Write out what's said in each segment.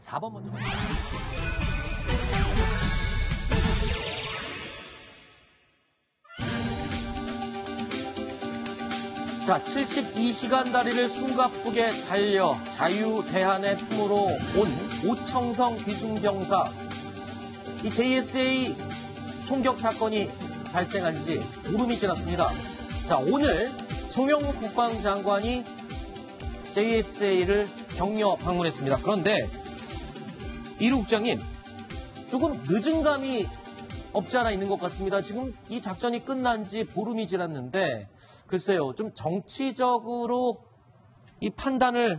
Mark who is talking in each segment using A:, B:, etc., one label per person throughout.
A: 4번 먼저. 자, 72시간 다리를 숨가쁘게 달려 자유대한의 품으로 온 오청성 귀순병사. 이 JSA 총격 사건이 발생한 지 보름이 지났습니다. 자, 오늘 송영무 국방장관이 JSA를 격려 방문했습니다. 그런데 이루 국장님, 조금 늦은 감이 없지 않아 있는 것 같습니다. 지금 이 작전이 끝난 지 보름이 지났는데 글쎄요, 좀 정치적으로 이 판단을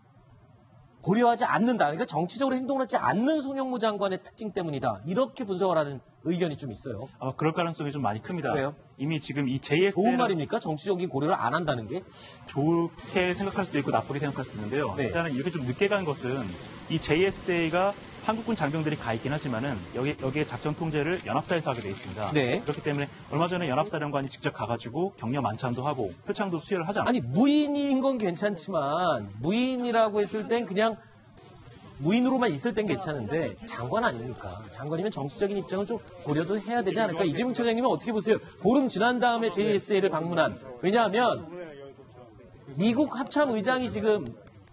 A: 고려하지 않는다. 그러니까 정치적으로 행동을 하지 않는 송영무 장관의 특징 때문이다. 이렇게 분석을 하는 의견이 좀 있어요.
B: 그럴 가능성이 좀 많이 큽니다.
A: 그래요?
B: 이미 지금 이 JSA
A: 좋은 말입니까? 정치적인 고려를 안 한다는 게?
B: 좋게 생각할 수도 있고 나쁘게 생각할 수도 있는데요.
A: 네.
B: 일단은 이렇게 좀 늦게 간 것은 이 JSA가 한국군 장병들이 가 있긴 하지만은 여기에 작전 통제를 연합사에서 하게 돼 있습니다.
A: 네.
B: 그렇기 때문에 얼마 전에 연합사령관이 직접 가가지고 격려 만찬도 하고 표창도 수여를 하지 않았습니다.
A: 아니, 무인인 건 괜찮지만 무인이라고 했을 땐 그냥 무인으로만 있을 땐 괜찮은데 장관 아닙니까? 장관이면 정치적인 입장을 좀 고려도 해야 되지 않을까? 이재명 차장님은 어떻게 보세요? 보름 지난 다음에 JSA를 방문한. 왜냐하면 미국 합참의장이 지금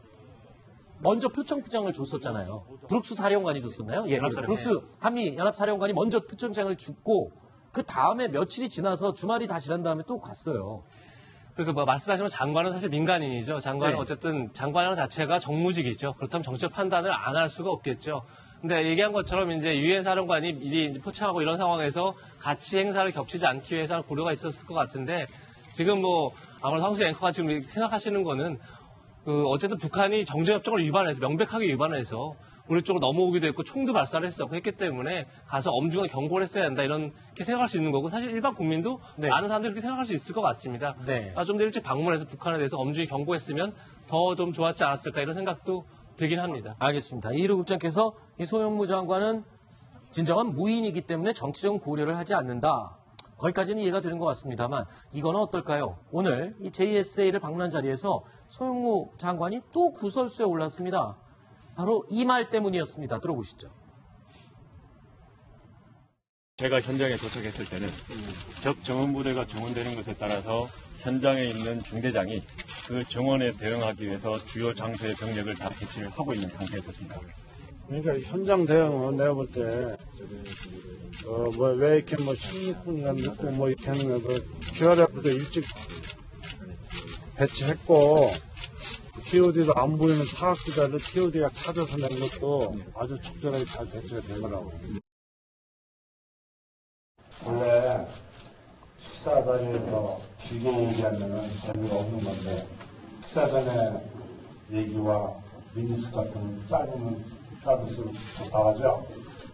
A: 먼저 표창장을 줬었잖아요. 브룩스 사령관이 줬었나요? 예, 브룩스 한미 연합사령관이 먼저 표창장을 줬고 그 다음에 며칠이 지나서 주말이 다 지난 다음에 또 갔어요.
C: 그러니까 뭐 말씀하시면 장관은 사실 민간인이죠. 장관은
A: 네.
C: 어쨌든 장관이라는 자체가 정무직이죠. 그렇다면 정치적 판단을 안 할 수가 없겠죠. 근데 얘기한 것처럼 이제 유엔 사령관이 미리 이제 포착하고 이런 상황에서 같이 행사를 겹치지 않기 위해서 고려가 있었을 것 같은데 지금 뭐 아무래도 황수 앵커가 지금 생각하시는 거는 어쨌든 북한이 정전협정을 위반해서 명백하게 위반해서 우리 쪽으로 넘어오기도 했고 총도 발사를 했었고 했기 때문에 가서 엄중한 경고를 했어야 한다 이렇게 생각할 수 있는 거고 사실 일반 국민도
A: 네.
C: 많은 사람들이 그렇게 생각할 수 있을 것 같습니다.
A: 네.
C: 좀 더 일찍 방문해서 북한에 대해서 엄중히 경고했으면 더 좀 좋았지 않았을까 이런 생각도 들긴 합니다.
A: 알겠습니다. 이루 국장께서 이 송영무 장관은 진정한 무인이기 때문에 정치적 고려를 하지 않는다. 거기까지는 이해가 되는 것 같습니다만 이거는 어떨까요? 오늘 이 JSA를 방문한 자리에서 송영무 장관이 또 구설수에 올랐습니다. 바로 이 말 때문이었습니다. 들어보시죠.
D: 제가 현장에 도착했을 때는 적 정원부대가 정원되는 것에 따라서 현장에 있는 중대장이 그 정원에 대응하기 위해서 주요 장소의 병력을 다 배치를 하고 있는 상태였습니다.
E: 그러니까 현장 대응은 내가 볼 때 왜 이렇게 16분이나 늦고 이렇게 하는 거 QRF도 일찍 배치했고 TOD도 안 보이는 사각지대를 TOD가 찾아서 낸 것도 아주 적절하게 잘 배치가 된 거라고. 원래 식사 자리에서 길게 얘기하면 재미가 없는 건데 식사 전에 얘기와 미니스 같은 짧을수록 좋다하죠.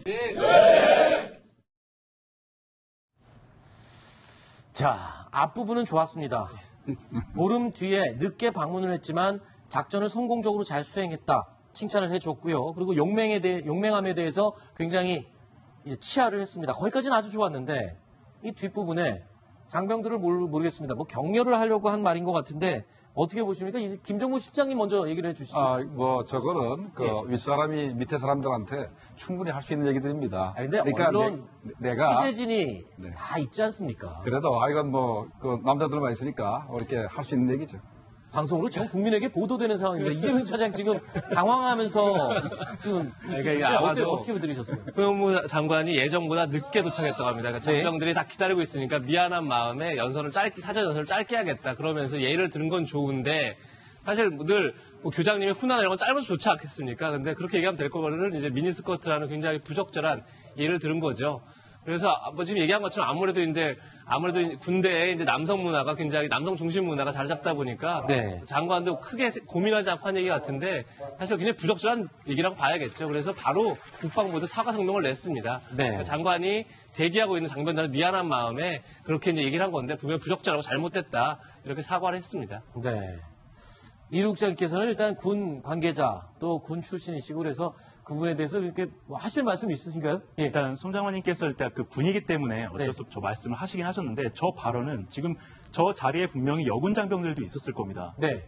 A: 자, 앞부분은 좋았습니다. 보름 뒤에 늦게 방문을 했지만 작전을 성공적으로 잘 수행했다. 칭찬을 해줬고요. 그리고 용맹함에 대해서 굉장히 이제 치하를 했습니다. 거기까지는 아주 좋았는데 이 뒷부분에 장병들을 모르겠습니다. 뭐 격려를 하려고 한 말인 것 같은데 어떻게 보십니까? 이제 김정무 실장님 먼저 얘기를 해주시죠.
F: 저거는
A: 예.
F: 윗사람이 밑에 사람들한테 충분히 할 수 있는 얘기들입니다.
A: 근데
F: 그러니까
A: 언론
F: 내가
A: 취재진이
F: 네.
A: 다 있지 않습니까?
F: 그래도 이건 남자들만 있으니까 이렇게 할 수 있는 얘기죠.
A: 방송으로 전 국민에게 보도되는 상황입니다. 이재명 차장 지금 당황하면서 지금
C: 그러니까
A: 어떻게 들으셨어요?
C: 송영무 장관이 예정보다 늦게 도착했다고 합니다. 그러니까
A: 네.
C: 장병들이 다 기다리고 있으니까 미안한 마음에 사전 연설을 짧게 하겠다. 그러면서 예의를 들은 건 좋은데 사실 늘 교장님의 훈화나 이런 건 짧아서 좋지 않겠습니까? 근데 그렇게 얘기하면 될 거를 이제 미니스커트라는 굉장히 부적절한 예를 들은 거죠. 그래서 지금 얘기한 것처럼 아무래도 군대에 이제 남성 문화가 굉장히 남성 중심 문화가 자리 잡다 보니까
A: 네.
C: 장관도 크게 고민하지 않고 한 얘기 같은데 사실 굉장히 부적절한 얘기라고 봐야겠죠. 그래서 바로 국방부도 사과 성명을 냈습니다.
A: 네.
C: 그러니까 장관이 대기하고 있는 장병들한테 미안한 마음에 그렇게 이제 얘기를 한 건데 분명히 부적절하고 잘못됐다 이렇게 사과를 했습니다.
A: 네. 이루 국장께서는 일단 군 관계자 또 군 출신이시고 그래서 그분에 대해서 이렇게 하실 말씀 있으신가요? 예.
B: 일단 송 장관님께서 일단 그 분위기 때문에 어쩔
A: 네.
B: 수 없이 저 말씀을 하시긴 하셨는데 저 발언은 지금 저 자리에 분명히 여군 장병들도 있었을 겁니다.
A: 네.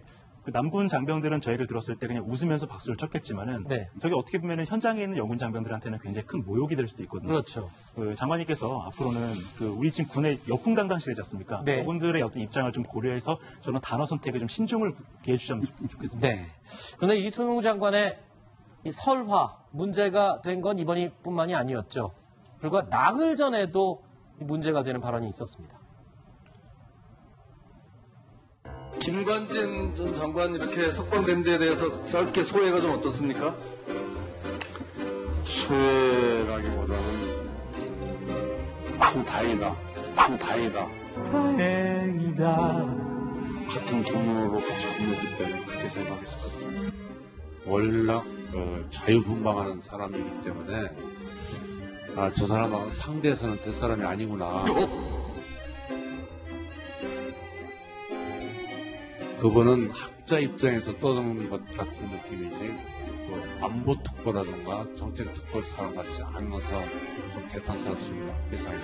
B: 그 남군 장병들은 저희를 들었을 때 그냥 웃으면서 박수를 쳤겠지만은
A: 네.
B: 저게 어떻게 보면은 현장에 있는 영군 장병들한테는 굉장히 큰 모욕이 될 수도 있거든요.
A: 그렇죠.
B: 그 장관님께서 앞으로는 그 우리 지금 군의 역풍당당 시대지 않습니까?
A: 네.
B: 그분들의 어떤 입장을 좀 고려해서 저는 단어 선택에 좀 신중을 기해 주시면 좋겠습니다.
A: 네. 그런데 이 송영무 장관의 이 설화 문제가 된 건 이번이 뿐만이 아니었죠. 불과 나흘 전에도 문제가 되는 발언이 있었습니다.
G: 김관진 전 장관 이렇게 석방된 데에 대해서 짧게 소회가 좀 어떻습니까?
E: 소외라기보다는 참 다행이다. 참 다행이다.
A: 다행이다.
E: 같은 동료로 같이 근무할 때는 그렇게 생각했었어요. 월락 자유분방하는 사람이기 때문에 저 사람하고 상대에서는 될 사람이 아니구나. 그분은 학자 입장에서 떠드는 것 같은 느낌이지 안보 특보라든가 정책 특보 사람 같지 않아서 좀 대탄스럽습니다. 세상에.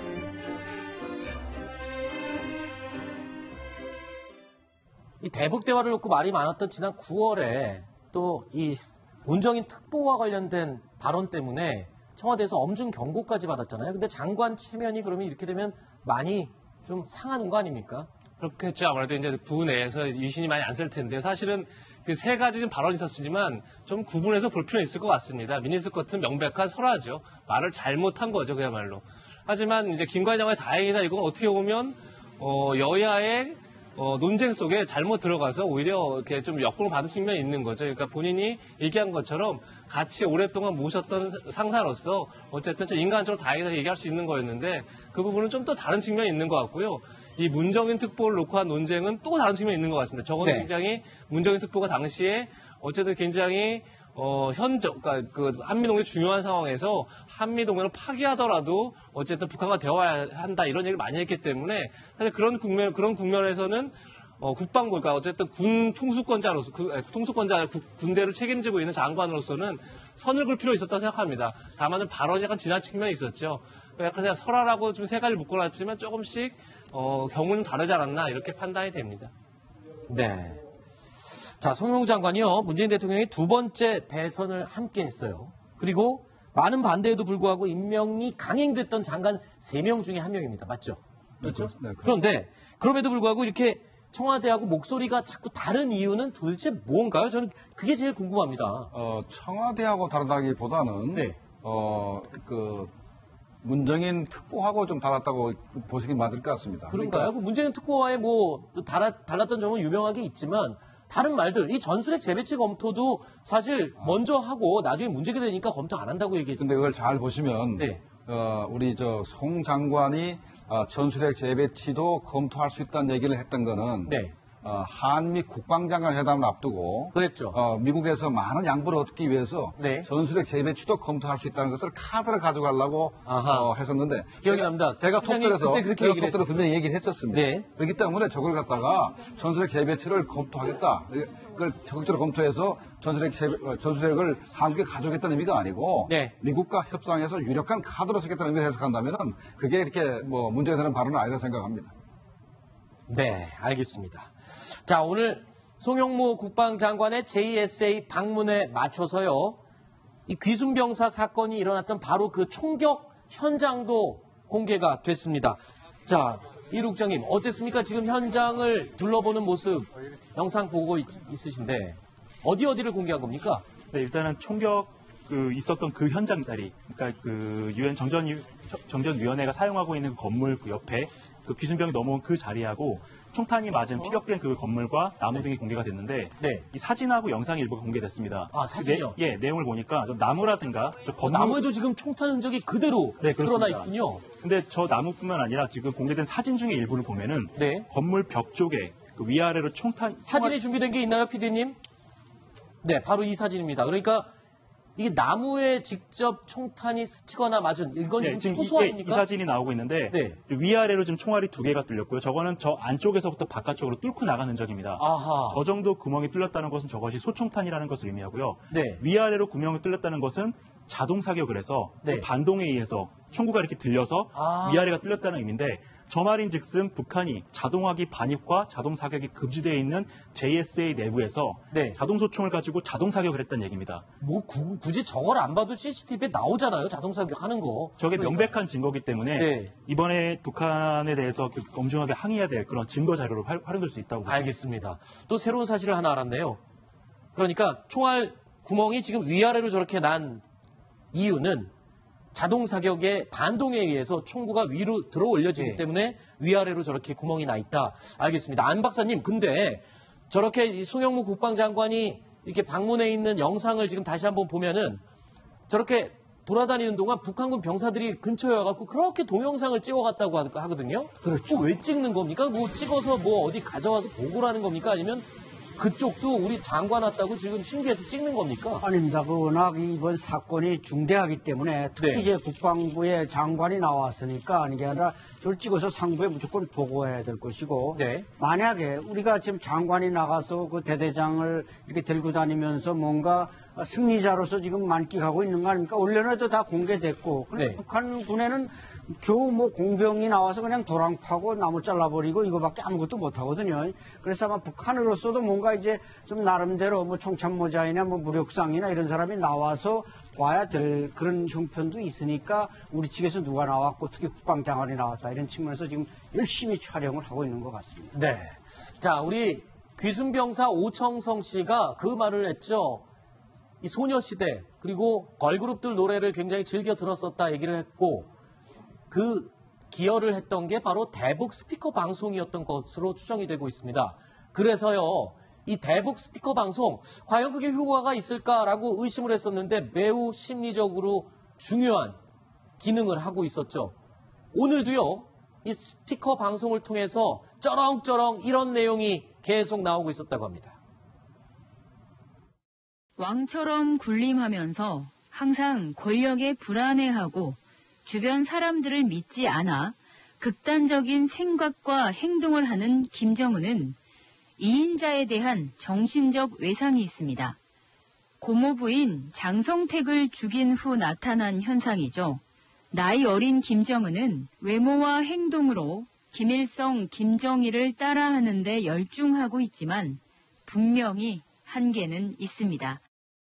A: 이 대북 대화를 놓고 말이 많았던 지난 9월에 또 이 문정인 특보와 관련된 발언 때문에 청와대에서 엄중 경고까지 받았잖아요. 근데 장관 체면이 그러면 이렇게 되면 많이 좀 상하는 거 아닙니까?
C: 그렇겠죠. 아무래도 이제 부내에서 유신이 많이 안 쓸 텐데 사실은 그 세 가지 좀 발언이 있었지만 좀 구분해서 볼 필요는 있을 것 같습니다. 미니스커트는 명백한 설화죠. 말을 잘못한 거죠, 그야말로. 하지만 이제 김관희 장관이 다행이다. 이건 어떻게 보면 여야의 논쟁 속에 잘못 들어가서 오히려 이렇게 좀 역공을 받은 측면이 있는 거죠. 그러니까 본인이 얘기한 것처럼 같이 오랫동안 모셨던 상사로서 어쨌든 좀 인간적으로 다행이다 얘기할 수 있는 거였는데 그 부분은 좀 또 다른 측면이 있는 것 같고요. 이 문정인 특보를 놓고 한 논쟁은 또 다른 측면이 있는 것 같습니다. 저거는
A: 네.
C: 굉장히 문정인 특보가 당시에 어쨌든 굉장히 그러니까 그 한미동맹 중요한 상황에서 한미동맹을 파기하더라도 어쨌든 북한과 대화해야 한다 이런 얘기를 많이 했기 때문에 사실 그런 국면에서는 국방부 그러니까 어쨌든 군 통수권자로서 군대를 책임지고 있는 장관으로서는 선을 그을 필요 있었다고 생각합니다. 다만 발언이 약간 지난 측면이 있었죠. 약간 설화라고 좀 세 가지를 묶어놨지만 조금씩 경우는 다르지 않았나 이렇게 판단이 됩니다.
A: 네. 자, 송영무 장관이요. 문재인 대통령이 두 번째 대선을 함께 했어요. 그리고 많은 반대에도 불구하고 임명이 강행됐던 장관 3명 중에 한 명입니다. 맞죠? 그렇죠?
F: 네, 그렇죠.
A: 그런데 그럼에도 불구하고 이렇게 청와대하고 목소리가 자꾸 다른 이유는 도대체 뭔가요? 저는 그게 제일 궁금합니다.
F: 청와대하고 다르다기보다는
A: 네.
F: 문정인 특보하고 좀 달랐다고 보시기 맞을 것 같습니다.
A: 그런가요? 그 문재인 특보와의 달랐던 점은 유명하게 있지만 다른 말들, 이 전술핵 재배치 검토도 사실 먼저 하고 나중에 문제가 되니까 검토 안 한다고 얘기했죠.
F: 근데 그걸 잘 보시면
A: 네.
F: 우리 송 장관이 전술핵 재배치도 검토할 수 있다는 얘기를 했던 거는
A: 네.
F: 한미 국방장관 회담을 앞두고
A: 그랬죠.
F: 미국에서 많은 양보를 얻기 위해서
A: 네.
F: 전술핵 재배치도 검토할 수 있다는 것을 카드를 가져가려고
A: 아하.
F: 했었는데
A: 기억이 납니다.
F: 제가
A: 수장님
F: 톡들에서
A: 그때 그렇게 얘기를 했었죠.
F: 분명히 얘기를 했었습니다.
A: 네.
F: 그렇기 때문에 저걸 갖다가 전술핵 재배치를 검토하겠다. 그걸 적극적으로 검토해서 전술핵을 한국에 가져오겠다는 의미가 아니고
A: 네.
F: 미국과 협상해서 유력한 카드로 쓰겠다는 의미를 해석한다면은 그게 이렇게 문제가 되는 발언은 아니라고 생각합니다.
A: 네, 알겠습니다. 자, 오늘 송영무 국방장관의 JSA 방문에 맞춰서요. 이 귀순병사 사건이 일어났던 바로 그 총격 현장도 공개가 됐습니다. 자, 이 국장님 어땠습니까? 지금 현장을 둘러보는 모습 영상 보고 있으신데 어디를 공개한 겁니까?
B: 네, 일단은 총격 있었던 그 현장 자리, 그러니까 그 유엔 정전위원회가 사용하고 있는 건물 그 옆에 그 귀순병이 넘어온 그 자리하고 총탄이 맞은 피격된 그 건물과 나무 등이 공개가 됐는데
A: 네.
B: 이 사진하고 영상이 일부가 공개됐습니다.
A: 아, 사진이요?
B: 내용을 보니까 저 나무라든가 저 건물
A: 나무에도 지금 총탄 흔적이 그대로
B: 네,
A: 드러나
B: 그렇습니다.
A: 있군요.
B: 근데 저 나무뿐만 아니라 지금 공개된 사진 중에 일부를 보면은
A: 네.
B: 건물 벽 쪽에 그 위아래로 총탄
A: 사진이 준비된 게 있나요, PD님? 네, 바로 이 사진입니다. 그러니까 이게 나무에 직접 총탄이 스치거나 맞은 이건
B: 네,
A: 지금
B: 지금
A: 초소
B: 이
A: 아닙니까?
B: 사진이 나오고 있는데
A: 네.
B: 위아래로 지금 총알이 2개가 뚫렸고요. 저거는 저 안쪽에서부터 바깥쪽으로 뚫고 나간 흔적입니다.
A: 아하.
B: 저 정도 구멍이 뚫렸다는 것은 저것이 소총탄이라는 것을 의미하고요.
A: 네.
B: 위아래로 구멍이 뚫렸다는 것은 자동 사격을 해서
A: 네.
B: 그 반동에 의해서 총구가 이렇게 들려서 위아래가 뚫렸다는 의미인데 저 말인즉슨 북한이 자동화기 반입과 자동 사격이 금지되어 있는 JSA 내부에서
A: 네.
B: 자동 소총을 가지고 자동 사격을 했다는 얘기입니다.
A: 뭐 굳이 저걸 안 봐도 CCTV에 나오잖아요. 자동 사격하는 거.
B: 저게
A: 그러니까.
B: 명백한 증거기 때문에
A: 네.
B: 이번에 북한에 대해서 엄중하게 항의해야 될 그런 증거 자료로 활용될 수 있다고 봅니다.
A: 알겠습니다. 또 새로운 사실을 하나 알았네요. 그러니까 총알 구멍이 지금 위아래로 저렇게 난 이유는 자동 사격의 반동에 의해서 총구가 위로 들어 올려지기
B: 네.
A: 때문에 위아래로 저렇게 구멍이 나 있다. 알겠습니다. 안 박사님, 근데 저렇게 이 송영무 국방장관이 이렇게 방문해 있는 영상을 지금 다시 한번 보면은 저렇게 돌아다니는 동안 북한군 병사들이 근처에 와갖고 그렇게 동영상을 찍어갔다고 하거든요.
H: 그렇죠.
A: 왜 찍는 겁니까? 뭐 찍어서 뭐 어디 가져와서 보고를 하는 겁니까? 아니면 그쪽도 우리 장관 왔다고 지금 신기해서 찍는 겁니까?
H: 아닙니다. 워낙 이번 사건이 중대하기 때문에 특히
A: 네.
H: 이제 국방부의 장관이 나왔으니까 이게 아니라 저를 찍어서 상부에 무조건 보고해야 될 것이고
A: 네.
H: 만약에 우리가 지금 장관이 나가서 그 대대장을 이렇게 들고 다니면서 뭔가 승리자로서 지금 만끽하고 있는 거 아닙니까? 원래는 다 공개됐고 근데
A: 네.
H: 북한군에는 겨우 뭐 공병이 나와서 그냥 도랑 파고 나무 잘라버리고 이거밖에 아무것도 못하거든요. 그래서 아마 북한으로서도 뭔가 이제 좀 나름대로 뭐 청참모자이나 뭐 무력상이나 이런 사람이 나와서 봐야 될 그런 형편도 있으니까 우리 측에서 누가 나왔고 특히 국방장관이 나왔다 이런 측면에서 지금 열심히 촬영을 하고 있는 것 같습니다.
A: 네. 자, 우리 귀순병사 오청성 씨가 그 말을 했죠. 이 소녀시대 그리고 걸그룹들 노래를 굉장히 즐겨 들었었다 얘기를 했고 그 기여를 했던 게 바로 대북 스피커 방송이었던 것으로 추정이 되고 있습니다. 그래서요, 이 대북 스피커 방송 과연 그게 효과가 있을까라고 의심을 했었는데 매우 심리적으로 중요한 기능을 하고 있었죠. 오늘도요, 이 스피커 방송을 통해서 쩌렁쩌렁 이런 내용이 계속 나오고 있었다고 합니다.
I: 왕처럼 군림하면서 항상 권력에 불안해하고 주변 사람들을 믿지 않아 극단적인 생각과 행동을 하는 김정은은 이인자에 대한 정신적 외상이 있습니다. 고모부인 장성택을 죽인 후 나타난 현상이죠. 나이 어린 김정은은 외모와 행동으로 김일성, 김정일을 따라하는 데 열중하고 있지만 분명히 한계는 있습니다.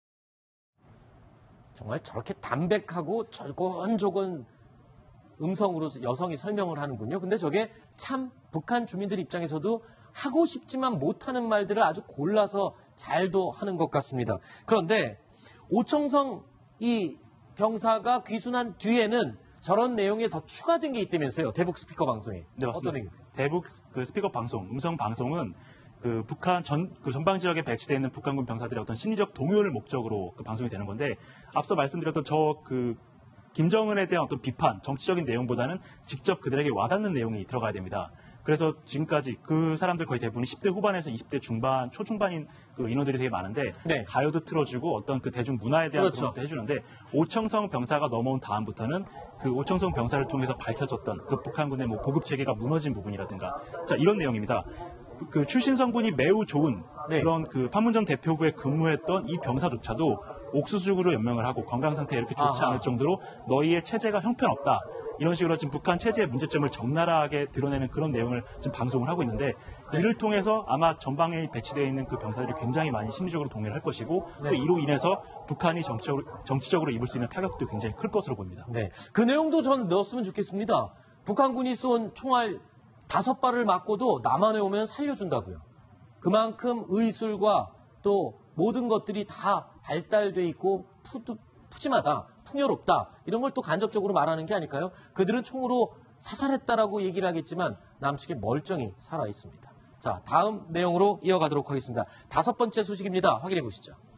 A: 정말 저렇게 담백하고 조곤조곤 음성으로 여성이 설명을 하는군요. 근데 저게 참 북한 주민들 입장에서도 하고 싶지만 못하는 말들을 아주 골라서 잘도 하는 것 같습니다. 그런데 오청성 이 병사가 귀순한 뒤에는 저런 내용에 더 추가된 게 있다면서요. 대북 스피커 방송에.
B: 네, 맞습니다.
A: 어떤 얘기입니까?
B: 대북 그 스피커 방송, 음성 방송은 그 북한 전방 지역에 배치되어 있는 북한군 병사들의 어떤 심리적 동요를 목적으로 그 방송이 되는 건데 앞서 말씀드렸던 김정은에 대한 어떤 비판, 정치적인 내용보다는 직접 그들에게 와닿는 내용이 들어가야 됩니다. 그래서 지금까지 그 사람들 거의 대부분이 10대 후반에서 20대 중반, 초중반인 그 인원들이 되게 많은데
A: 네.
B: 가요도 틀어주고 어떤 그 대중 문화에 대한
A: 그렇죠.
B: 그런 것도 해주는데 오청성 병사가 넘어온 다음부터는 그 오청성 병사를 통해서 밝혀졌던 그 북한군의 뭐 보급 체계가 무너진 부분이라든가 자 이런 내용입니다. 그 출신 성분이 매우 좋은
A: 네.
B: 그런 그 판문점 대표부에 근무했던 이 병사조차도 옥수수죽으로 연명을 하고 건강 상태가 이렇게 좋지
A: 아하.
B: 않을 정도로 너희의 체제가 형편없다. 이런 식으로 지금 북한 체제의 문제점을 적나라하게 드러내는 그런 내용을 지금 방송을 하고 있는데 이를 통해서 아마 전방에 배치되어 있는 그 병사들이 굉장히 많이 심리적으로 동요를 할 것이고 또 이로 인해서 북한이 정치적으로 입을 수 있는 타격도 굉장히 클 것으로 보입니다.
A: 네. 그 내용도 전 넣었으면 좋겠습니다. 북한군이 쏜 총알 5발을 맞고도 남한에 오면 살려준다고요. 그만큼 의술과 또 모든 것들이 다 발달돼 있고 푸짐하다, 풍요롭다 이런 걸 또 간접적으로 말하는 게 아닐까요? 그들은 총으로 사살했다라고 얘기를 하겠지만 남측에 멀쩡히 살아 있습니다. 자, 다음 내용으로 이어가도록 하겠습니다. 5번째 소식입니다. 확인해 보시죠.